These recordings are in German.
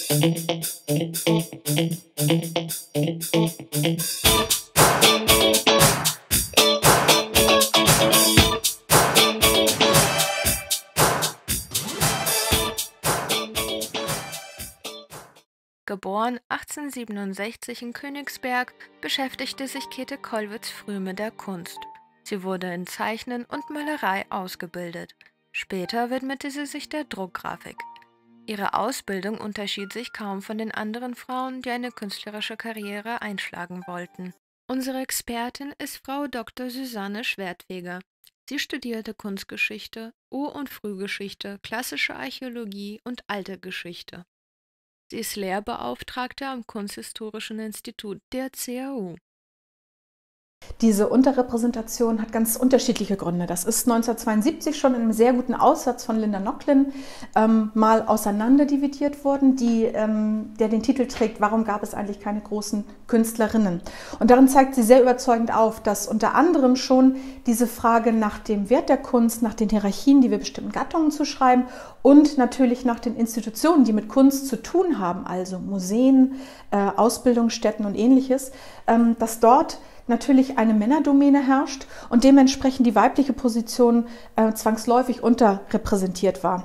Geboren 1867 in Königsberg, beschäftigte sich Käthe Kollwitz früh mit der Kunst. Sie wurde in Zeichnen und Malerei ausgebildet. Später widmete sie sich der Druckgrafik. Ihre Ausbildung unterschied sich kaum von den anderen Frauen, die eine künstlerische Karriere einschlagen wollten. Unsere Expertin ist Frau Dr. Susanne Schwertfeger. Sie studierte Kunstgeschichte, Ur- und Frühgeschichte, klassische Archäologie und Alte Geschichte. Sie ist Lehrbeauftragte am Kunsthistorischen Institut der CAU. Diese Unterrepräsentation hat ganz unterschiedliche Gründe. Das ist 1972 schon in einem sehr guten Aussatz von Linda Nochlin mal auseinanderdividiert worden, der den Titel trägt, warum gab es eigentlich keine großen Künstlerinnen? Und darin zeigt sie sehr überzeugend auf, dass unter anderem schon diese Frage nach dem Wert der Kunst, nach den Hierarchien, die wir bestimmten Gattungen zuschreiben und natürlich nach den Institutionen, die mit Kunst zu tun haben, also Museen, Ausbildungsstätten und ähnliches, dass dort natürlich eine Männerdomäne herrscht und dementsprechend die weibliche Position zwangsläufig unterrepräsentiert war.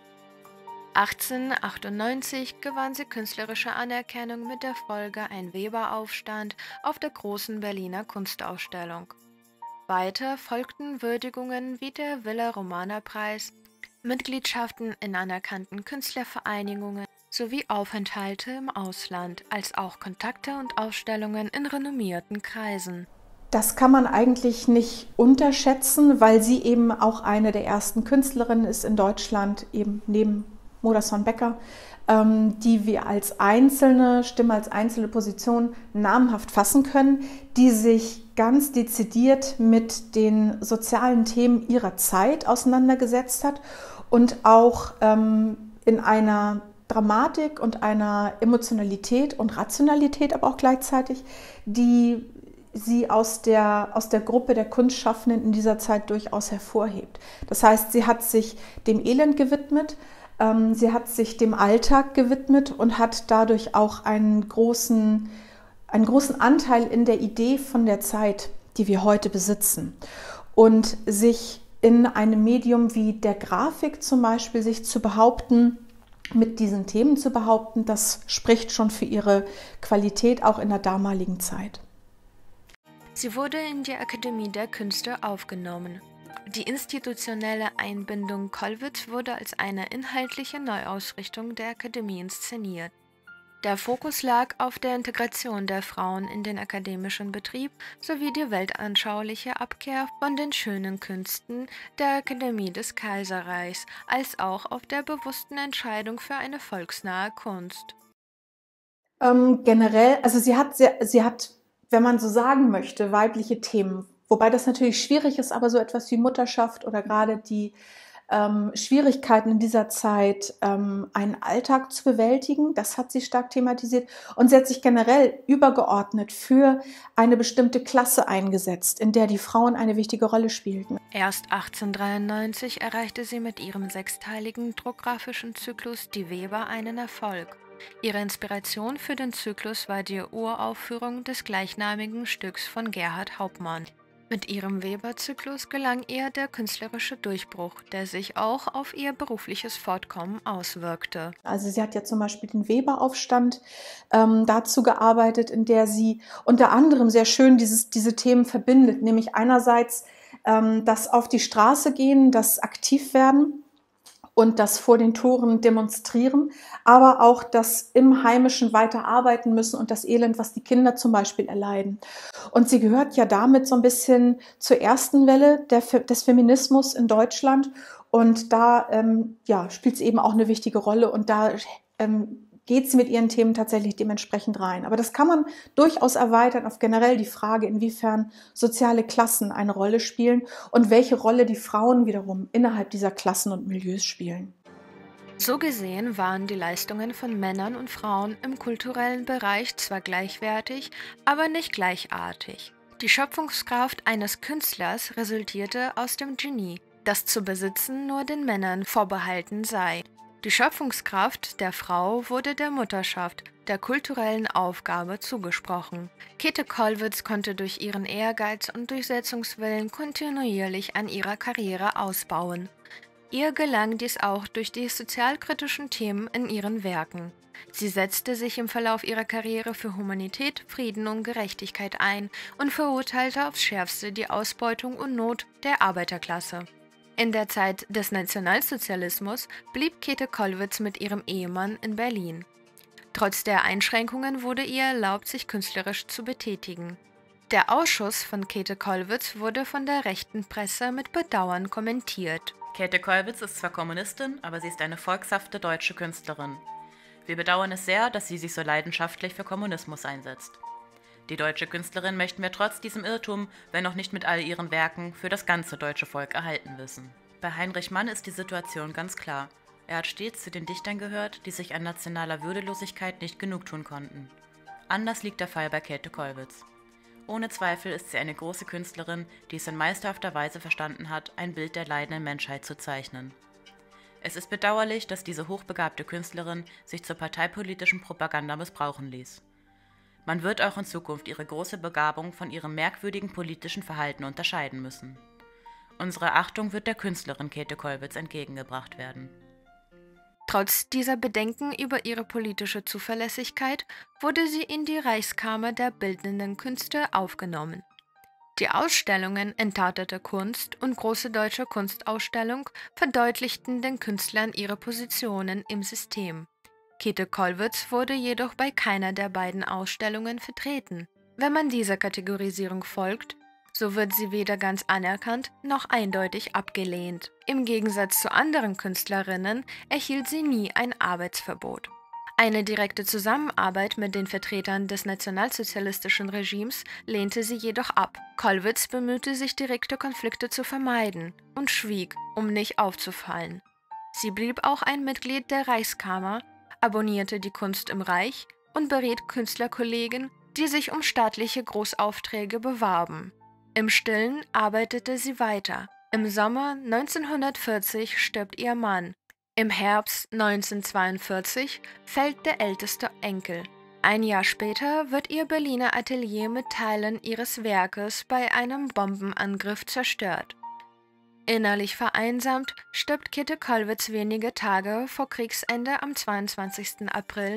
1898 gewann sie künstlerische Anerkennung mit der Folge Ein Weberaufstand auf der großen Berliner Kunstausstellung. Weiter folgten Würdigungen wie der Villa Romana Preis, Mitgliedschaften in anerkannten Künstlervereinigungen sowie Aufenthalte im Ausland, als auch Kontakte und Ausstellungen in renommierten Kreisen. Das kann man eigentlich nicht unterschätzen, weil sie eben auch eine der ersten Künstlerinnen ist in Deutschland, eben neben Modersohn Becker, die wir als einzelne Stimme, als einzelne Position namhaft fassen können, die sich ganz dezidiert mit den sozialen Themen ihrer Zeit auseinandergesetzt hat und auch in einer Dramatik und einer Emotionalität und Rationalität, aber auch gleichzeitig, die sie aus der Gruppe der Kunstschaffenden in dieser Zeit durchaus hervorhebt. Das heißt, sie hat sich dem Elend gewidmet, sie hat sich dem Alltag gewidmet und hat dadurch auch einen großen Anteil in der Idee von der Zeit, die wir heute besitzen. Und sich in einem Medium wie der Grafik zum Beispiel sich zu behaupten, mit diesen Themen zu behaupten, das spricht schon für ihre Qualität auch in der damaligen Zeit. Sie wurde in die Akademie der Künste aufgenommen. Die institutionelle Einbindung Kollwitz wurde als eine inhaltliche Neuausrichtung der Akademie inszeniert. Der Fokus lag auf der Integration der Frauen in den akademischen Betrieb sowie die weltanschauliche Abkehr von den schönen Künsten der Akademie des Kaiserreichs, als auch auf der bewussten Entscheidung für eine volksnahe Kunst. Generell, also sie hat, wenn man so sagen möchte, weibliche Themen, wobei das natürlich schwierig ist, aber so etwas wie Mutterschaft oder gerade die Schwierigkeiten in dieser Zeit, einen Alltag zu bewältigen. Das hat sie stark thematisiert. Und sie hat sich generell übergeordnet für eine bestimmte Klasse eingesetzt, in der die Frauen eine wichtige Rolle spielten. Erst 1893 erreichte sie mit ihrem sechsteiligen druckgrafischen Zyklus Die Weber einen Erfolg. Ihre Inspiration für den Zyklus war die Uraufführung des gleichnamigen Stücks von Gerhard Hauptmann. Mit ihrem Weber-Zyklus gelang ihr der künstlerische Durchbruch, der sich auch auf ihr berufliches Fortkommen auswirkte. Also sie hat ja zum Beispiel den Weberaufstand dazu gearbeitet, in der sie unter anderem sehr schön diese Themen verbindet, nämlich einerseits das auf die Straße gehen, das aktiv werden und das vor den Toren demonstrieren, aber auch das im Heimischen weiterarbeiten müssen und das Elend, was die Kinder zum Beispiel erleiden. Und sie gehört ja damit so ein bisschen zur ersten Welle des Feminismus in Deutschland und da spielt sie eben auch eine wichtige Rolle und da geht sie mit ihren Themen tatsächlich dementsprechend rein. Aber das kann man durchaus erweitern auf generell die Frage, inwiefern soziale Klassen eine Rolle spielen und welche Rolle die Frauen wiederum innerhalb dieser Klassen und Milieus spielen. So gesehen waren die Leistungen von Männern und Frauen im kulturellen Bereich zwar gleichwertig, aber nicht gleichartig. Die Schöpfungskraft eines Künstlers resultierte aus dem Genie, das zu besitzen nur den Männern vorbehalten sei. Die Schöpfungskraft der Frau wurde der Mutterschaft, der kulturellen Aufgabe zugesprochen. Käthe Kollwitz konnte durch ihren Ehrgeiz und Durchsetzungswillen kontinuierlich an ihrer Karriere ausbauen. Ihr gelang dies auch durch die sozialkritischen Themen in ihren Werken. Sie setzte sich im Verlauf ihrer Karriere für Humanität, Frieden und Gerechtigkeit ein und verurteilte aufs Schärfste die Ausbeutung und Not der Arbeiterklasse. In der Zeit des Nationalsozialismus blieb Käthe Kollwitz mit ihrem Ehemann in Berlin. Trotz der Einschränkungen wurde ihr erlaubt, sich künstlerisch zu betätigen. Der Ausschuss von Käthe Kollwitz wurde von der rechten Presse mit Bedauern kommentiert. Käthe Kollwitz ist zwar Kommunistin, aber sie ist eine volkshafte deutsche Künstlerin. Wir bedauern es sehr, dass sie sich so leidenschaftlich für Kommunismus einsetzt. Die deutsche Künstlerin möchten wir trotz diesem Irrtum, wenn auch nicht mit all ihren Werken, für das ganze deutsche Volk erhalten wissen. Bei Heinrich Mann ist die Situation ganz klar. Er hat stets zu den Dichtern gehört, die sich an nationaler Würdelosigkeit nicht genugtun konnten. Anders liegt der Fall bei Käthe Kollwitz. Ohne Zweifel ist sie eine große Künstlerin, die es in meisterhafter Weise verstanden hat, ein Bild der leidenden Menschheit zu zeichnen. Es ist bedauerlich, dass diese hochbegabte Künstlerin sich zur parteipolitischen Propaganda missbrauchen ließ. Man wird auch in Zukunft ihre große Begabung von ihrem merkwürdigen politischen Verhalten unterscheiden müssen. Unsere Achtung wird der Künstlerin Käthe Kollwitz entgegengebracht werden. Trotz dieser Bedenken über ihre politische Zuverlässigkeit wurde sie in die Reichskammer der Bildenden Künste aufgenommen. Die Ausstellungen Entartete Kunst und Große Deutsche Kunstausstellung verdeutlichten den Künstlern ihre Positionen im System. Käthe Kollwitz wurde jedoch bei keiner der beiden Ausstellungen vertreten. Wenn man dieser Kategorisierung folgt, so wird sie weder ganz anerkannt noch eindeutig abgelehnt. Im Gegensatz zu anderen Künstlerinnen erhielt sie nie ein Arbeitsverbot. Eine direkte Zusammenarbeit mit den Vertretern des nationalsozialistischen Regimes lehnte sie jedoch ab. Kollwitz bemühte sich, direkte Konflikte zu vermeiden und schwieg, um nicht aufzufallen. Sie blieb auch ein Mitglied der Reichskammer, abonnierte die Kunst im Reich und beriet Künstlerkollegen, die sich um staatliche Großaufträge bewarben. Im Stillen arbeitete sie weiter. Im Sommer 1940 stirbt ihr Mann. Im Herbst 1942 fällt der älteste Enkel. Ein Jahr später wird ihr Berliner Atelier mit Teilen ihres Werkes bei einem Bombenangriff zerstört. Innerlich vereinsamt stirbt Käthe Kollwitz wenige Tage vor Kriegsende am 22. April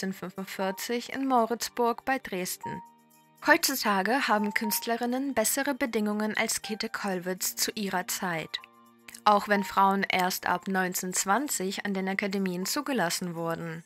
1945 in Moritzburg bei Dresden. Heutzutage haben Künstlerinnen bessere Bedingungen als Käthe Kollwitz zu ihrer Zeit, auch wenn Frauen erst ab 1920 an den Akademien zugelassen wurden.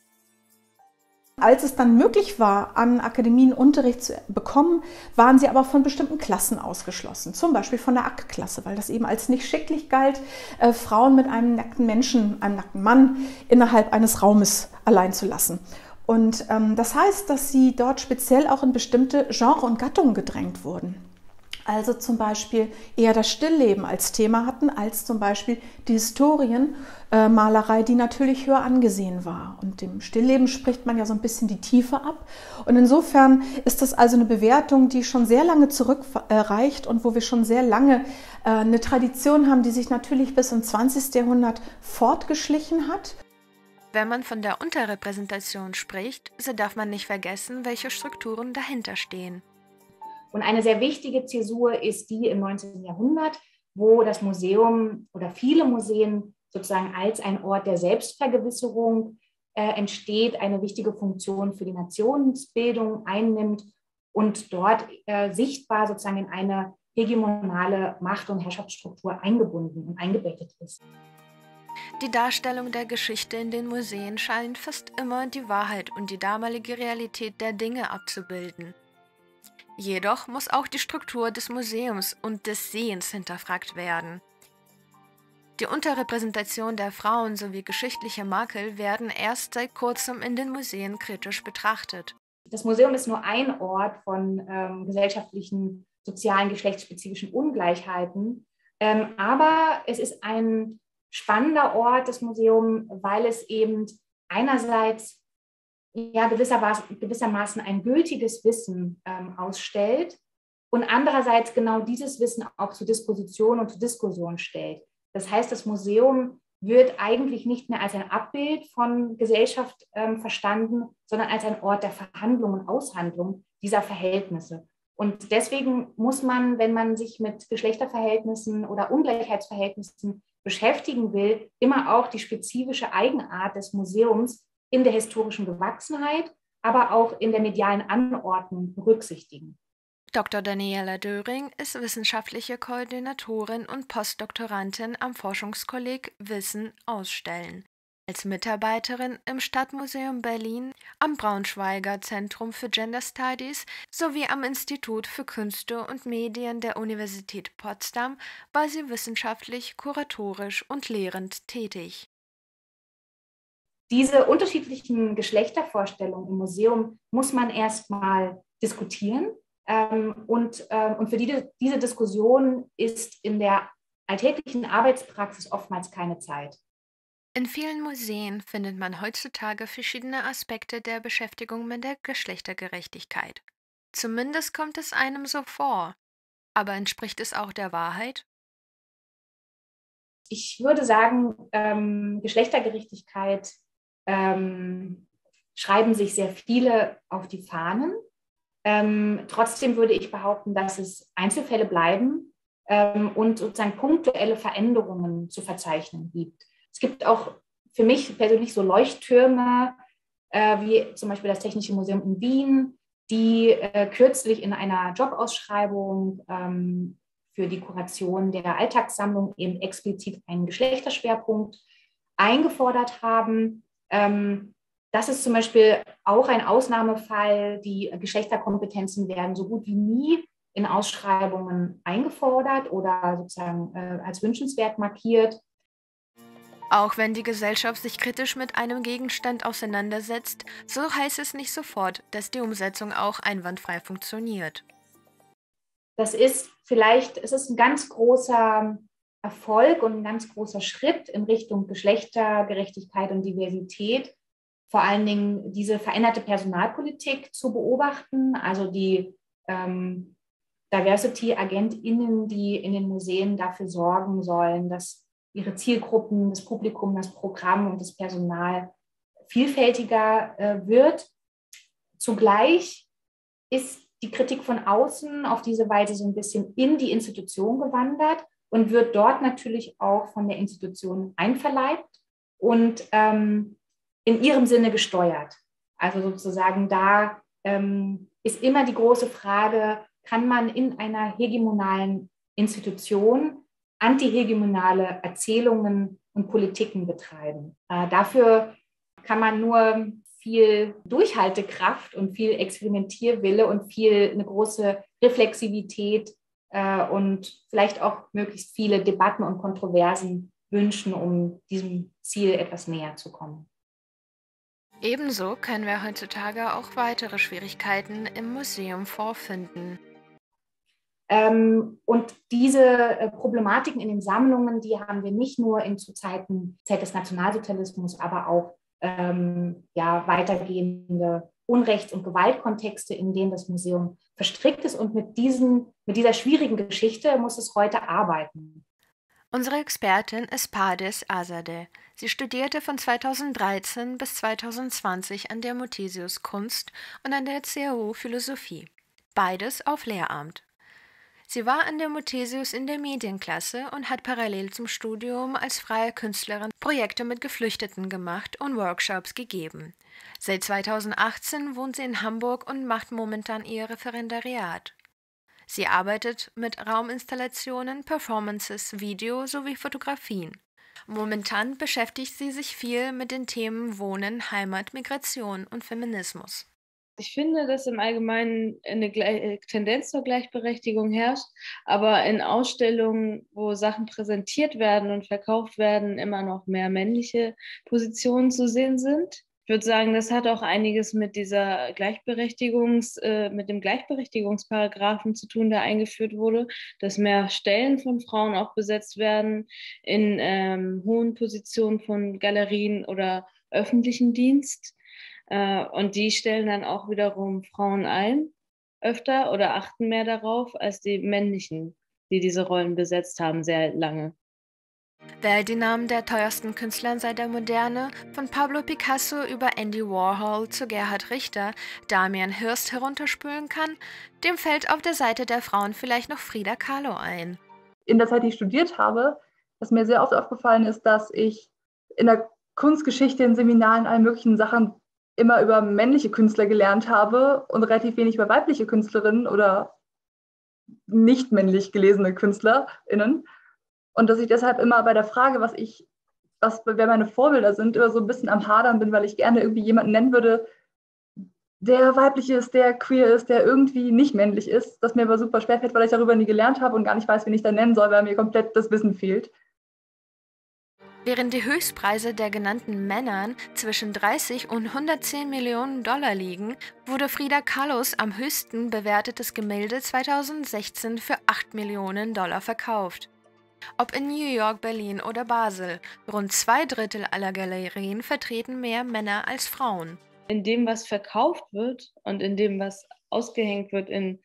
Als es dann möglich war, an Akademien Unterricht zu bekommen, waren sie aber von bestimmten Klassen ausgeschlossen. Zum Beispiel von der AK-Klasse, weil das eben als nicht schicklich galt, Frauen mit einem nackten Menschen, einem nackten Mann innerhalb eines Raumes allein zu lassen. Und das heißt, dass sie dort speziell auch in bestimmte Genre und Gattungen gedrängt wurden. Also zum Beispiel eher das Stillleben als Thema hatten, als zum Beispiel die Historienmalerei, die natürlich höher angesehen war. Und dem Stillleben spricht man ja so ein bisschen die Tiefe ab. Und insofern ist das also eine Bewertung, die schon sehr lange zurückreicht und wo wir schon sehr lange eine Tradition haben, die sich natürlich bis ins 20. Jahrhundert fortgeschlichen hat. Wenn man von der Unterrepräsentation spricht, so darf man nicht vergessen, welche Strukturen dahinter stehen. Und eine sehr wichtige Zäsur ist die im 19. Jahrhundert, wo das Museum oder viele Museen sozusagen als ein Ort der Selbstvergewisserung entsteht, eine wichtige Funktion für die Nationsbildung einnimmt und dort sichtbar sozusagen in eine hegemonale Macht- und Herrschaftsstruktur eingebunden und eingebettet ist. Die Darstellung der Geschichte in den Museen scheint fast immer die Wahrheit und die damalige Realität der Dinge abzubilden. Jedoch muss auch die Struktur des Museums und des Sehens hinterfragt werden. Die Unterrepräsentation der Frauen sowie geschichtliche Makel werden erst seit kurzem in den Museen kritisch betrachtet. Das Museum ist nur ein Ort von gesellschaftlichen, sozialen, geschlechtsspezifischen Ungleichheiten, aber es ist ein spannender Ort, das Museum, weil es eben einerseits ja, gewissermaßen ein gültiges Wissen ausstellt und andererseits genau dieses Wissen auch zur Disposition und zur Diskussion stellt. Das heißt, das Museum wird eigentlich nicht mehr als ein Abbild von Gesellschaft verstanden, sondern als ein Ort der Verhandlung und Aushandlung dieser Verhältnisse. Und deswegen muss man, wenn man sich mit Geschlechterverhältnissen oder Ungleichheitsverhältnissen beschäftigen will, immer auch die spezifische Eigenart des Museums in der historischen Gewachsenheit, aber auch in der medialen Anordnung berücksichtigen. Dr. Daniela Döring ist wissenschaftliche Koordinatorin und Postdoktorandin am Forschungskolleg Wissen Ausstellen. Als Mitarbeiterin im Stadtmuseum Berlin, am Braunschweiger Zentrum für Gender Studies sowie am Institut für Künste und Medien der Universität Potsdam war sie wissenschaftlich, kuratorisch und lehrend tätig. Diese unterschiedlichen Geschlechtervorstellungen im Museum muss man erstmal diskutieren. Und für diese Diskussion ist in der alltäglichen Arbeitspraxis oftmals keine Zeit. In vielen Museen findet man heutzutage verschiedene Aspekte der Beschäftigung mit der Geschlechtergerechtigkeit. Zumindest kommt es einem so vor. Aber entspricht es auch der Wahrheit? Ich würde sagen, Geschlechtergerechtigkeit schreiben sich sehr viele auf die Fahnen. Trotzdem würde ich behaupten, dass es Einzelfälle bleiben und sozusagen punktuelle Veränderungen zu verzeichnen gibt. Es gibt auch für mich persönlich so Leuchttürme, wie zum Beispiel das Technische Museum in Wien, die kürzlich in einer Jobausschreibung für die Kuration der Alltagssammlung eben explizit einen Geschlechterschwerpunkt eingefordert haben. Das ist zum Beispiel auch ein Ausnahmefall. Die Geschlechterkompetenzen werden so gut wie nie in Ausschreibungen eingefordert oder sozusagen als wünschenswert markiert. Auch wenn die Gesellschaft sich kritisch mit einem Gegenstand auseinandersetzt, so heißt es nicht sofort, dass die Umsetzung auch einwandfrei funktioniert. Es ist ein ganz großer Erfolg und ein ganz großer Schritt in Richtung Geschlechtergerechtigkeit und Diversität, vor allen Dingen diese veränderte Personalpolitik zu beobachten, also die Diversity-AgentInnen, die in den Museen dafür sorgen sollen, dass ihre Zielgruppen, das Publikum, das Programm und das Personal vielfältiger wird. Zugleich ist die Kritik von außen auf diese Weise so ein bisschen in die Institution gewandert und wird dort natürlich auch von der Institution einverleibt und in ihrem Sinne gesteuert. Also sozusagen da ist immer die große Frage, kann man in einer hegemonalen Institution antihegemonale Erzählungen und Politiken betreiben? Dafür kann man nur viel Durchhaltekraft und viel Experimentierwille und eine große Reflexivität und vielleicht auch möglichst viele Debatten und Kontroversen wünschen, um diesem Ziel etwas näher zu kommen. Ebenso können wir heutzutage auch weitere Schwierigkeiten im Museum vorfinden. Und diese Problematiken in den Sammlungen, die haben wir nicht nur zur Zeit des Nationalsozialismus, aber auch weitergehende Unrechts- und Gewaltkontexte, in denen das Museum verstrickt ist. Und mit dieser schwierigen Geschichte muss es heute arbeiten. Unsere Expertin ist Pardis Azadeh. Sie studierte von 2013 bis 2020 an der Muthesius Kunst und an der CAU Philosophie. Beides auf Lehramt. Sie war an der Muthesius in der Medienklasse und hat parallel zum Studium als freie Künstlerin Projekte mit Geflüchteten gemacht und Workshops gegeben. Seit 2018 wohnt sie in Hamburg und macht momentan ihr Referendariat. Sie arbeitet mit Rauminstallationen, Performances, Video sowie Fotografien. Momentan beschäftigt sie sich viel mit den Themen Wohnen, Heimat, Migration und Feminismus. Ich finde, dass im Allgemeinen eine Tendenz zur Gleichberechtigung herrscht, aber in Ausstellungen, wo Sachen präsentiert werden und verkauft werden, immer noch mehr männliche Positionen zu sehen sind. Ich würde sagen, das hat auch einiges mit dieser mit dem Gleichberechtigungsparagraphen zu tun, der eingeführt wurde, dass mehr Stellen von Frauen auch besetzt werden in hohen Positionen von Galerien oder öffentlichen Dienst. Und die stellen dann auch wiederum Frauen ein, öfter oder achten mehr darauf als die männlichen, die diese Rollen besetzt haben, sehr lange. Wer die Namen der teuersten Künstler seit der Moderne, von Pablo Picasso über Andy Warhol zu Gerhard Richter, Damien Hirst herunterspülen kann, dem fällt auf der Seite der Frauen vielleicht noch Frida Kahlo ein. In der Zeit, die ich studiert habe, was mir sehr oft aufgefallen ist, dass ich in der Kunstgeschichte, in Seminaren, allen möglichen Sachen immer über männliche Künstler gelernt habe und relativ wenig über weibliche Künstlerinnen oder nicht männlich gelesene KünstlerInnen. Und dass ich deshalb immer bei der Frage, wer meine Vorbilder sind, immer so ein bisschen am Hadern bin, weil ich gerne irgendwie jemanden nennen würde, der weiblich ist, der queer ist, der irgendwie nicht männlich ist, das mir aber super schwerfällt, weil ich darüber nie gelernt habe und gar nicht weiß, wen ich da nennen soll, weil mir komplett das Wissen fehlt. Während die Höchstpreise der genannten Männern zwischen 30 und 110 Millionen Dollar liegen, wurde Frida Kahlos am höchsten bewertetes Gemälde 2016 für 8 Millionen Dollar verkauft. Ob in New York, Berlin oder Basel, rund 2/3 aller Galerien vertreten mehr Männer als Frauen. In dem, was verkauft wird und in dem, was ausgehängt wird in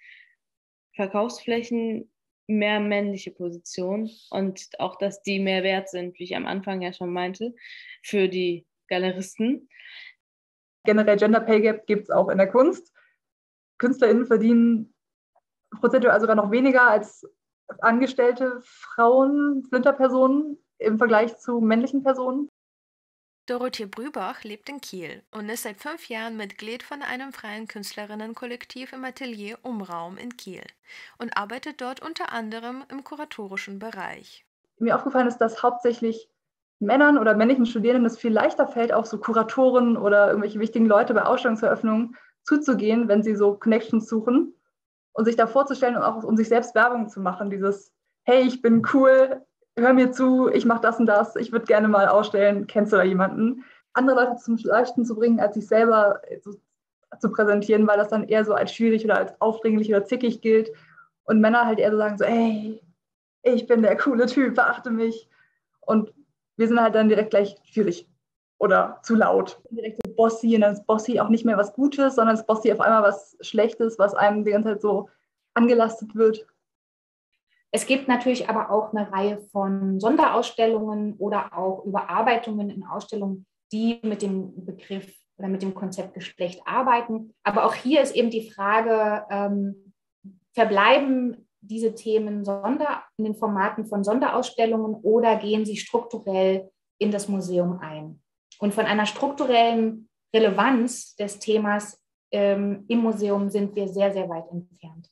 Verkaufsflächen, mehr männliche Positionen und auch, dass die mehr wert sind, wie ich am Anfang ja schon meinte, für die Galeristen. Generell Gender Pay Gap gibt es auch in der Kunst. KünstlerInnen verdienen prozentual sogar noch weniger als angestellte Frauen, Flinterpersonen im Vergleich zu männlichen Personen. Dorothee Brübach lebt in Kiel und ist seit 5 Jahren Mitglied von einem freien Künstlerinnenkollektiv im Atelier Umraum in Kiel und arbeitet dort unter anderem im kuratorischen Bereich. Mir aufgefallen ist, dass hauptsächlich Männern oder männlichen Studierenden es viel leichter fällt, auf so Kuratoren oder irgendwelche wichtigen Leute bei Ausstellungseröffnungen zuzugehen, wenn sie so Connections suchen und sich da vorzustellen und auch um sich selbst Werbung zu machen. Dieses, hey, ich bin cool, hör mir zu, ich mache das und das, ich würde gerne mal ausstellen, kennst du da jemanden? Andere Leute zum Leuchten zu bringen, als sich selber zu präsentieren, weil das dann eher so als schwierig oder als aufdringlich oder zickig gilt. Und Männer halt eher so sagen so, hey, ich bin der coole Typ, beachte mich. Und wir sind halt dann direkt gleich schwierig oder zu laut. Direkt so bossy und dann ist bossy auch nicht mehr was Gutes, sondern ist bossy auf einmal was Schlechtes, was einem die ganze Zeit so angelastet wird. Es gibt natürlich aber auch eine Reihe von Sonderausstellungen oder auch Überarbeitungen in Ausstellungen, die mit dem Begriff oder mit dem Konzept Geschlecht arbeiten. Aber auch hier ist eben die Frage, verbleiben diese Themen in den Formaten von Sonderausstellungen oder gehen sie strukturell in das Museum ein? Und von einer strukturellen Relevanz des Themas im Museum sind wir sehr, sehr weit entfernt.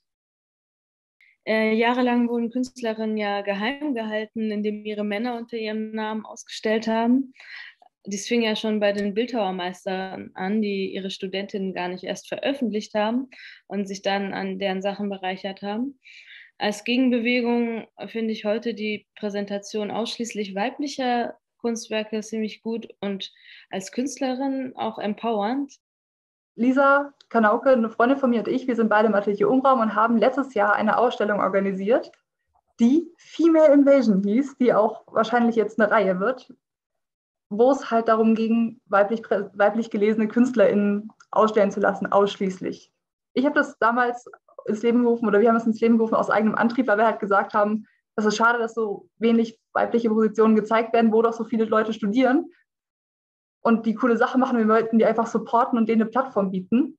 Jahrelang wurden Künstlerinnen ja geheim gehalten, indem ihre Männer unter ihrem Namen ausgestellt haben. Dies fing ja schon bei den Bildhauermeistern an, die ihre Studentinnen gar nicht erst veröffentlicht haben und sich dann an deren Sachen bereichert haben. Als Gegenbewegung finde ich heute die Präsentation ausschließlich weiblicher Kunstwerke ziemlich gut und als Künstlerin auch empowernd. Lisa Kanauke, eine Freundin von mir und ich, wir sind beide im Atelier Umraum und haben letztes Jahr eine Ausstellung organisiert, die Female Invasion hieß, die auch wahrscheinlich jetzt eine Reihe wird, wo es halt darum ging, weiblich gelesene KünstlerInnen ausstellen zu lassen, ausschließlich. Ich habe das damals ins Leben gerufen, oder wir haben es ins Leben gerufen aus eigenem Antrieb, weil wir halt gesagt haben, es ist schade, dass so wenig weibliche Positionen gezeigt werden, wo doch so viele Leute studieren und die coole Sache machen, wir wollten die einfach supporten und denen eine Plattform bieten.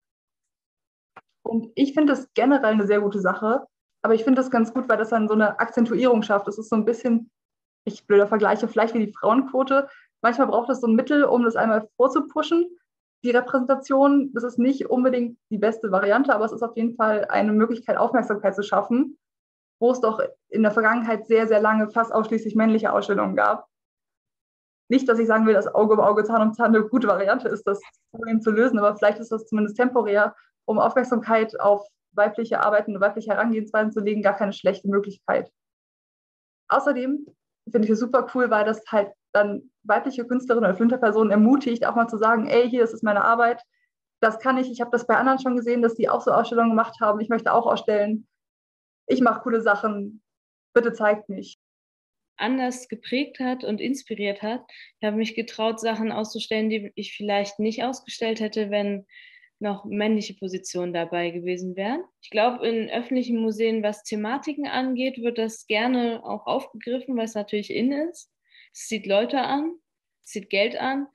Und ich finde das generell eine sehr gute Sache, aber ich finde das ganz gut, weil das dann so eine Akzentuierung schafft. Das ist so ein bisschen, ich blöder Vergleiche, vielleicht wie die Frauenquote. Manchmal braucht es so ein Mittel, um das einmal vorzupushen. Die Repräsentation, das ist nicht unbedingt die beste Variante, aber es ist auf jeden Fall eine Möglichkeit, Aufmerksamkeit zu schaffen, wo es doch in der Vergangenheit sehr, sehr lange fast ausschließlich männliche Ausstellungen gab. Nicht, dass ich sagen will, dass Auge um Auge, Zahn um Zahn eine gute Variante ist, das Problem zu lösen, aber vielleicht ist das zumindest temporär, um Aufmerksamkeit auf weibliche Arbeiten und weibliche Herangehensweisen zu legen, gar keine schlechte Möglichkeit. Außerdem finde ich es super cool, weil das halt dann weibliche Künstlerinnen oder Flinterpersonen ermutigt, auch mal zu sagen, ey, hier, das ist meine Arbeit, das kann ich habe das bei anderen schon gesehen, dass die auch so Ausstellungen gemacht haben, ich möchte auch ausstellen, ich mache coole Sachen, bitte zeigt mich. Anders geprägt hat und inspiriert hat. Ich habe mich getraut, Sachen auszustellen, die ich vielleicht nicht ausgestellt hätte, wenn noch männliche Positionen dabei gewesen wären. Ich glaube, in öffentlichen Museen, was Thematiken angeht, wird das gerne auch aufgegriffen, weil es natürlich in ist. Es zieht Leute an, es zieht Geld an.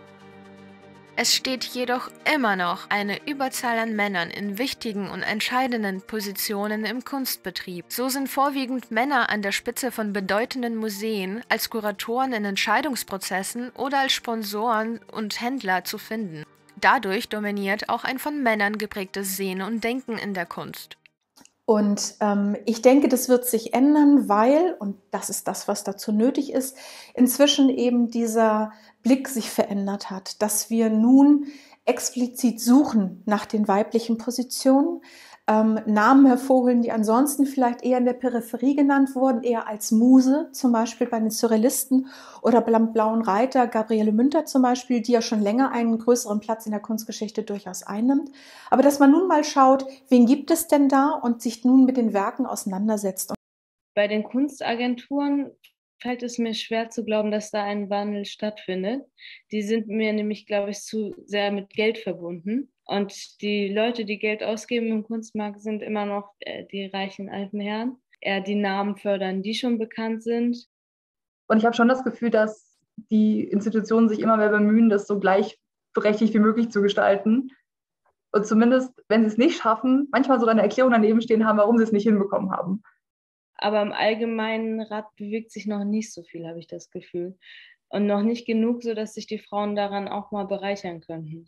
Es steht jedoch immer noch eine Überzahl an Männern in wichtigen und entscheidenden Positionen im Kunstbetrieb. So sind vorwiegend Männer an der Spitze von bedeutenden Museen, als Kuratoren in Entscheidungsprozessen oder als Sponsoren und Händler zu finden. Dadurch dominiert auch ein von Männern geprägtes Sehen und Denken in der Kunst. Und ich denke, das wird sich ändern, weil, und das ist das, was dazu nötig ist, inzwischen eben dieser Blick sich verändert hat, dass wir nun explizit suchen nach den weiblichen Positionen, Namen hervorholen, die ansonsten vielleicht eher in der Peripherie genannt wurden, eher als Muse, zum Beispiel bei den Surrealisten oder beim Blauen Reiter, Gabriele Münter zum Beispiel, die ja schon länger einen größeren Platz in der Kunstgeschichte durchaus einnimmt. Aber dass man nun mal schaut, wen gibt es denn da und sich nun mit den Werken auseinandersetzt. Bei den Kunstagenturen fällt es mir schwer zu glauben, dass da ein Wandel stattfindet. Die sind mir nämlich, glaube ich, zu sehr mit Geld verbunden. Und die Leute, die Geld ausgeben im Kunstmarkt, sind immer noch die reichen alten Herren. Eher die Namen fördern, die schon bekannt sind. Und ich habe schon das Gefühl, dass die Institutionen sich immer mehr bemühen, das so gleichberechtigt wie möglich zu gestalten. Und zumindest, wenn sie es nicht schaffen, manchmal sogar eine Erklärung daneben stehen haben, warum sie es nicht hinbekommen haben. Aber im allgemeinen Rad bewegt sich noch nicht so viel, habe ich das Gefühl. Und noch nicht genug, sodass sich die Frauen daran auch mal bereichern könnten.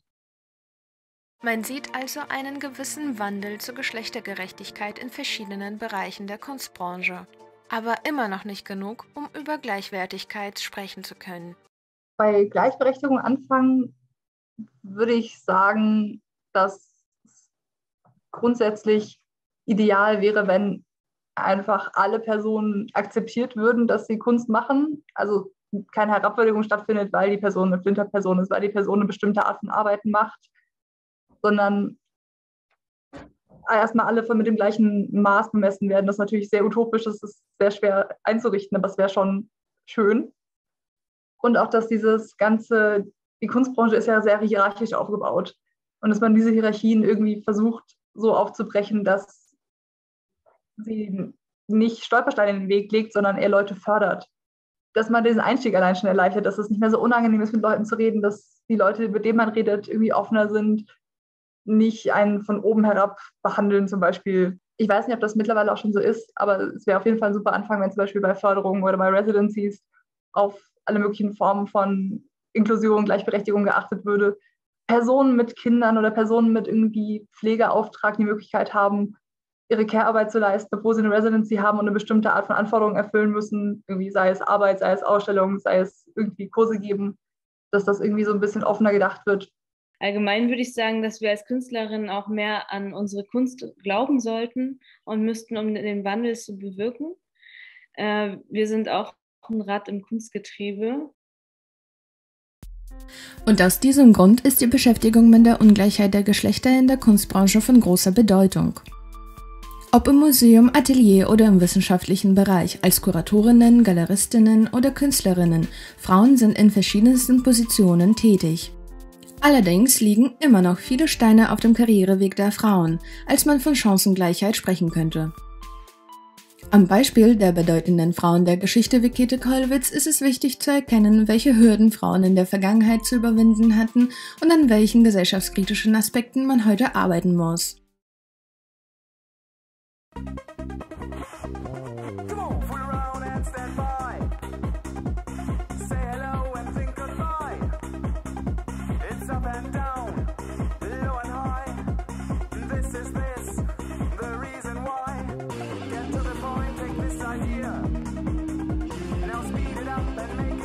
Man sieht also einen gewissen Wandel zur Geschlechtergerechtigkeit in verschiedenen Bereichen der Kunstbranche. Aber immer noch nicht genug, um über Gleichwertigkeit sprechen zu können. Bei Gleichberechtigung anfangen würde ich sagen, dass es grundsätzlich ideal wäre, wenn einfach alle Personen akzeptiert würden, dass sie Kunst machen. Also keine Herabwürdigung stattfindet, weil die Person eine Flinterperson ist, weil die Person eine bestimmte Art von Arbeiten macht, sondern erstmal alle mit dem gleichen Maß bemessen werden. Das ist natürlich sehr utopisch, das ist sehr schwer einzurichten, aber es wäre schon schön. Und auch, dass die Kunstbranche ist ja sehr hierarchisch aufgebaut und dass man diese Hierarchien irgendwie versucht, so aufzubrechen, dass sie nicht Stolpersteine in den Weg legt, sondern eher Leute fördert. Dass man diesen Einstieg allein schon erleichtert, dass es nicht mehr so unangenehm ist, mit Leuten zu reden, dass die Leute, mit denen man redet, irgendwie offener sind, nicht einen von oben herab behandeln zum Beispiel. Ich weiß nicht, ob das mittlerweile auch schon so ist, aber es wäre auf jeden Fall ein super Anfang, wenn zum Beispiel bei Förderungen oder bei Residencies auf alle möglichen Formen von Inklusion, Gleichberechtigung geachtet würde. Personen mit Kindern oder Personen mit irgendwie Pflegeauftrag die Möglichkeit haben, ihre Care-Arbeit zu leisten, obwohl sie eine Residency haben und eine bestimmte Art von Anforderungen erfüllen müssen, irgendwie sei es Arbeit, sei es Ausstellung, sei es irgendwie Kurse geben, dass das irgendwie so ein bisschen offener gedacht wird. Allgemein würde ich sagen, dass wir als Künstlerinnen auch mehr an unsere Kunst glauben sollten und müssten, um den Wandel zu bewirken. Wir sind auch ein Rad im Kunstgetriebe. Und aus diesem Grund ist die Beschäftigung mit der Ungleichheit der Geschlechter in der Kunstbranche von großer Bedeutung. Ob im Museum, Atelier oder im wissenschaftlichen Bereich, als Kuratorinnen, Galeristinnen oder Künstlerinnen, Frauen sind in verschiedensten Positionen tätig. Allerdings liegen immer noch viele Steine auf dem Karriereweg der Frauen, als man von Chancengleichheit sprechen könnte. Am Beispiel der bedeutenden Frauen der Geschichte wie Käthe Kollwitz ist es wichtig zu erkennen, welche Hürden Frauen in der Vergangenheit zu überwinden hatten und an welchen gesellschaftskritischen Aspekten man heute arbeiten muss. Now speed it up and make